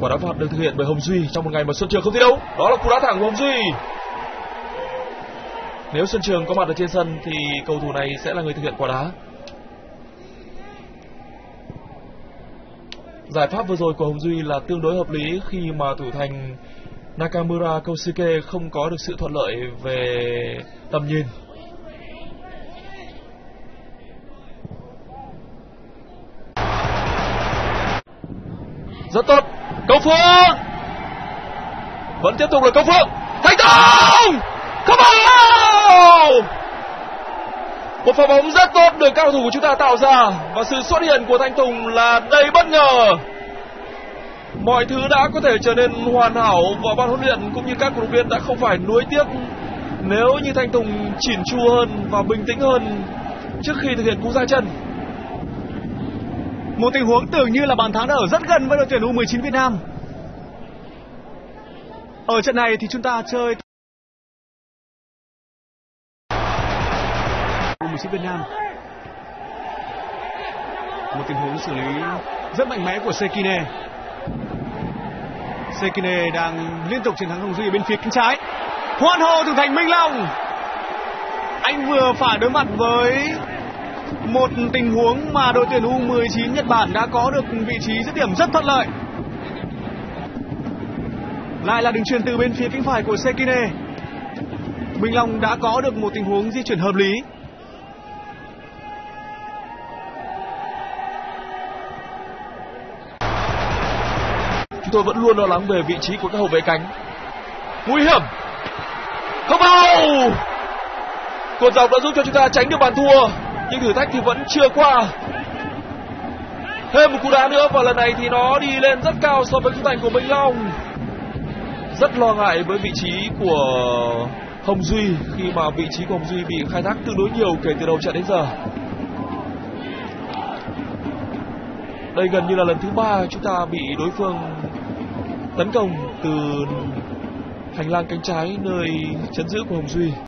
Quả đá phạt được thực hiện bởi Hồng Duy trong một ngày mà Xuân Trường không thi đấu. Đó là cú đá thẳng của Hồng Duy. Nếu Xuân Trường có mặt ở trên sân thì cầu thủ này sẽ là người thực hiện quả đá. Giải pháp vừa rồi của Hồng Duy là tương đối hợp lý khi mà thủ thành Nakamura Kosuke không có được sự thuận lợi về tầm nhìn. Rất tốt, Công Phượng vẫn tiếp tục là Công Phượng, thành công, không vào. Một pha bóng rất tốt được các cầu thủ của chúng ta tạo ra và sự xuất hiện của Thanh Tùng là đầy bất ngờ. Mọi thứ đã có thể trở nên hoàn hảo và ban huấn luyện cũng như các cổ động viên đã không phải nuối tiếc nếu như Thanh Tùng chỉn chu hơn và bình tĩnh hơn trước khi thực hiện cú ra chân. Một tình huống tưởng như là bàn thắng đã ở rất gần với đội tuyển U19 Việt Nam. Ở trận này thì chúng ta chơi U19 Việt Nam. Một tình huống xử lý rất mạnh mẽ của Sekine. Sekine đang liên tục chiến thắng Hồng Duy bên phía cánh trái. Hoan hô thủ thành Minh Long. Anh vừa phải đối mặt với một tình huống mà đội tuyển U19 Nhật Bản đã có được vị trí dứt điểm rất thuận lợi. Lại là đường chuyền từ bên phía cánh phải của Sekine. Minh Long đã có được một tình huống di chuyển hợp lý. Chúng tôi vẫn luôn lo lắng về vị trí của các hậu vệ cánh. Nguy hiểm, không vào. Cột dọc đã giúp cho chúng ta tránh được bàn thua, nhưng thử thách thì vẫn chưa qua. Thêm một cú đá nữa và lần này thì nó đi lên rất cao so với khung thành của Minh Long. Rất lo ngại với vị trí của Hồng Duy khi mà vị trí của Hồng Duy bị khai thác tương đối nhiều kể từ đầu trận đến giờ. Đây gần như là lần thứ 3 chúng ta bị đối phương tấn công từ hành lang cánh trái nơi trấn giữ của Hồng Duy.